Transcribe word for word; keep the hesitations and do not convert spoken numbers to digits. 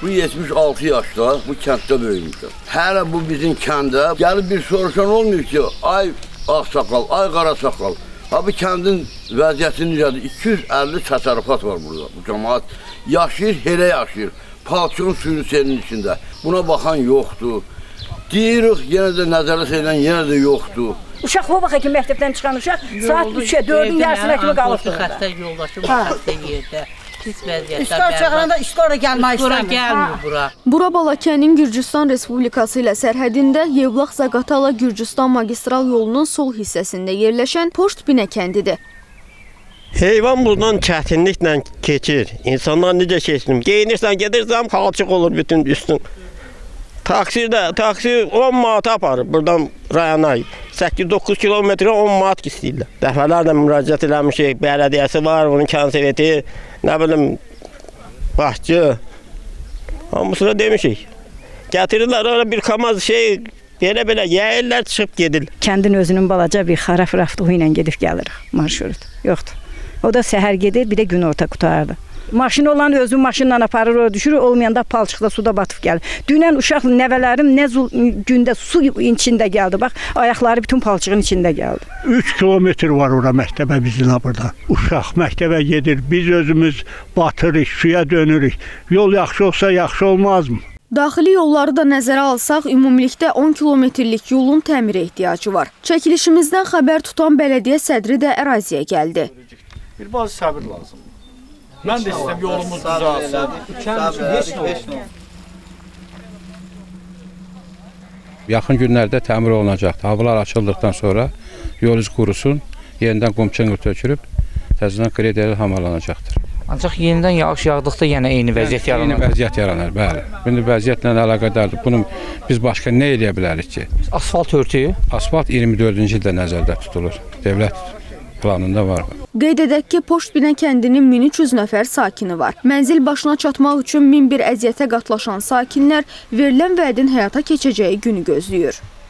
Bu yetmiş altı yaşda bu kənddə böyümüşdür. Hələ bu bizim kəndə gəlib bir soruşan olmuyor ki, ay ağsaqqal, ay qara saqqal. Ha bu kəndin vəziyyəti necədir? iki yüz əlli təsərrüfat var burada. Bu cəmaət yaşayır, elə yaşayır. Palçığın suyunu selin içində. Buna baxan yoxdur. Deyirik, yenə də nəzərə selən yenə də yoxdur. Uşaq o vaxt ki, məktəbdən çıxan uşaq saat üçə, dördün yarısına kimi qalıbdır. Xəstə yoldaşım xəstə yerdə. Pis vəziyyətdə. İstər çağıranda istərə gəlmək istəmir. Bura gəlmir bura. Bura Balakənin Gürcüstan Respublikası ilə sərhədində Yevlax-Zaqatala Gürcüstan magistral yolunun sol hissəsində yerləşən Poşt Binə kəndidir. Heyvan buradan çətinliklə keçir. İnsanlar necə keçsin? Geyinirsən, gedirsən, palçıq olur bütün üstün. Taksidə, taksi on manat aparır buradan rayona. səkkiz doqquz kilometrə on manat istəyirlər. Dəfələrlə müraciət eləmişik, bələdiyyəsi var, bunun konseveti, nə bilim, başçı. Hamısına demişik. Gətirirlər, orada bir kamaz şey, belə-belə yəyirlər, çıxıb gedir. Kəndin özünün balaca bir xaraf raftığı ilə gedib gəlirik, marşrut. Yoxdur. O da səhər gedir, bir də gün orta qutardı. Maşın olan özü maşınla aparır, o düşürür, olmayanda palçıqda suda batıb gəlir. Dünən uşaq nəvələrim nə gündə su içində gəldi, bax, ayaqları bütün palçığın içində gəldi. üç kilometr var ora məktəbə bizim burada. Uşaq məktəbə gedir, biz özümüz batırıq, suya dönürük. Yol yaxşı olsa yaxşı olmazmı? Daxili yolları da nəzərə alsaq, ümumilikdə on kilometrlik yolun təmirə ehtiyacı var. Çəkilişimizdən xəbər tutan bələdiyyə sədri də əraziyə gəldi. Bir bazı səbir lazım. Mən də istəyəm yolumuz düzəlsin. Kənd heç nə olmur. Yaxın günlərdə təmir olunacaqdır. Havalar açıldıqdan sonra yol üz qurusun, yenidən qum çınqır tökülüb, təzədən kredilə hamarlanacaqdır. Ancaq yenidən yağış yağdıqda yenə eyni vəziyyət yaranır. Eyni vəziyyət yaranır, bəli. İndi vəziyyətlə əlaqədardır. Bunu biz başqa nə eləyə bilərik ki? Asfalt örtüyü? Asfalt iyirmi dördüncü ildə nəzərdə tutulur. Dövlət planında var. Qeyd edək ki, Poşt Binə kəndinin min üç yüz nəfər sakini var. Mənzil başına çatmaq üçün min bir əziyyətə qatlaşan sakinlər verilən vədin həyata keçəcəyi günü gözləyir.